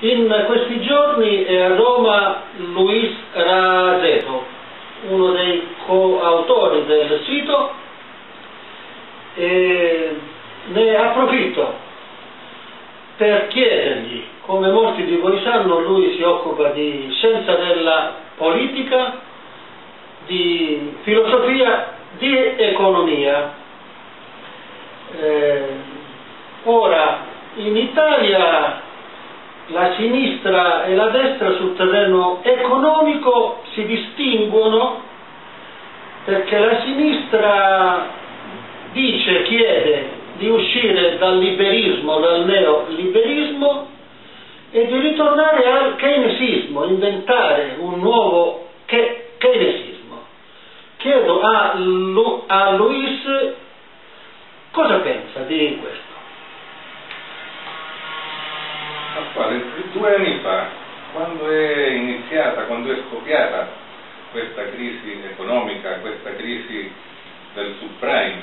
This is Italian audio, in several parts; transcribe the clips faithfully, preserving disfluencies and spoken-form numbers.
In questi giorni è a Roma Luis Raseto, uno dei coautori del sito, e ne approfitto per chiedergli, come molti di voi sanno, lui si occupa di scienza della politica, di filosofia, di economia. Eh, ora, in Italia la sinistra e la destra sul terreno economico si distinguono perché la sinistra dice, chiede di uscire dal liberismo, dal neoliberismo e di ritornare al keynesismo, inventare un nuovo keynesismo. Chiedo a, Lu, a Luis cosa pensa di questo. Due anni fa, quando è iniziata, quando è scoppiata questa crisi economica, questa crisi del subprime,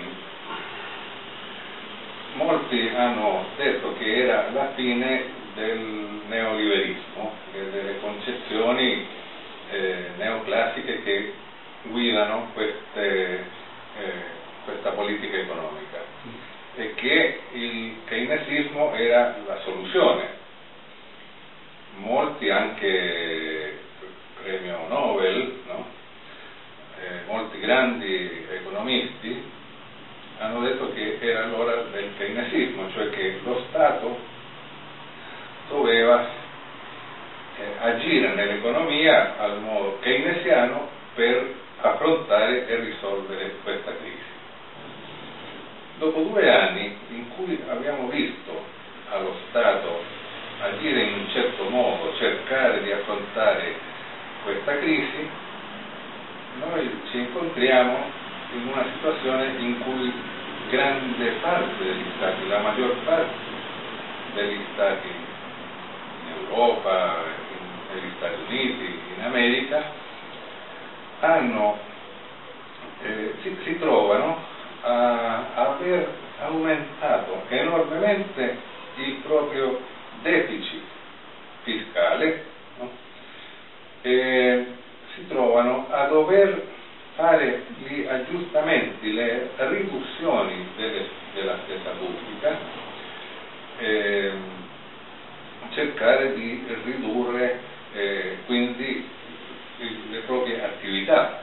molti hanno detto che era la fine del neoliberismo e delle concezioni eh, neoclassiche che guidano queste, eh, questa politica economica e che il keynesismo era la soluzione. Molti, anche premio Nobel, no? eh, molti grandi economisti hanno detto che era l'ora del keynesismo, cioè che lo Stato doveva eh, agire nell'economia al modo keynesiano per affrontare e risolvere questa crisi. Dopo due anni in cui abbiamo visto allo Stato agire in un certo modo, cercare di affrontare questa crisi, noi ci incontriamo in una situazione in cui grande parte degli Stati, la maggior parte degli Stati in Europa, in, negli Stati Uniti, in America, hanno, eh, si, si trovano a, a aver aumentato enormemente il proprio deficit fiscale, no? E si trovano a dover fare gli aggiustamenti, le riduzioni delle, della spesa pubblica, e cercare di ridurre eh, quindi le proprie attività.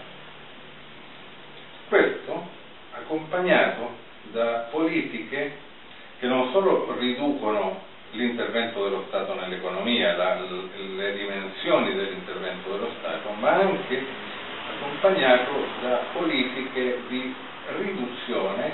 Questo accompagnato da politiche che non solo riducono l'intervento dello Stato nell'economia, la, le dimensioni dell'intervento dello Stato, ma anche accompagnato da politiche di riduzione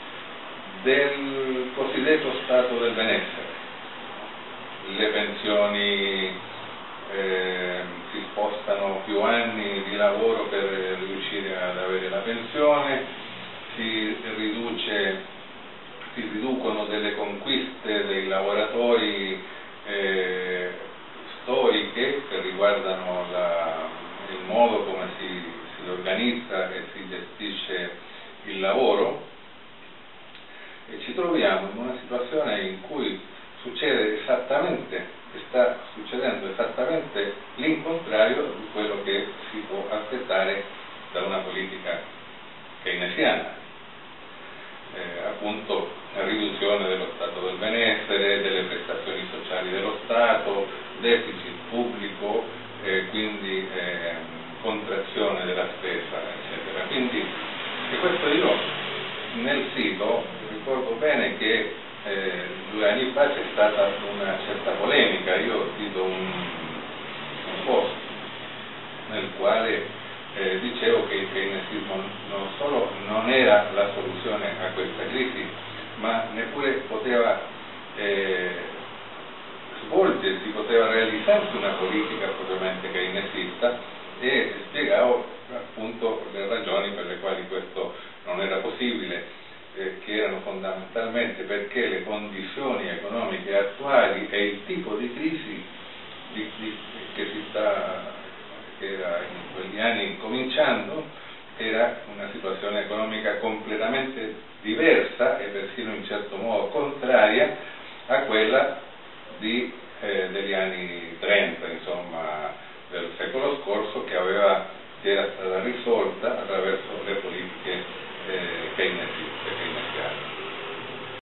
del cosiddetto stato del benessere. Le pensioni eh, si spostano più anni di lavoro per riuscire ad avere la pensione, si riduce si riducono delle conquiste dei lavoratori eh, storiche che riguardano la, il modo come si, si organizza e si gestisce il lavoro, e ci troviamo in una situazione in cui succede esattamente, sta succedendo esattamente l'incontrario di quello che si può aspettare da una politica keynesiana. Eh, appunto la riduzione dello stato del benessere, delle prestazioni sociali dello Stato, deficit pubblico, eh, quindi eh, contrazione della spesa, eccetera. Quindi, e questo io nel sito ricordo bene che eh, due anni fa c'è stata una certa polemica. Io ho scritto un, un post nel quale Eh, dicevo che il keynesismo non solo non era la soluzione a questa crisi, ma neppure poteva eh, svolgersi, poteva realizzarsi una politica propriamente keynesista, e spiegavo appunto le ragioni per le quali questo non era possibile, eh, che erano fondamentalmente perché le condizioni economiche attuali e il tipo di crisi di, di, che si sta che era in quegli anni cominciando, era una situazione economica completamente diversa e persino in certo modo contraria a quella di eh, degli anni trenta, insomma, del secolo scorso, che aveva, che era stata risolta attraverso le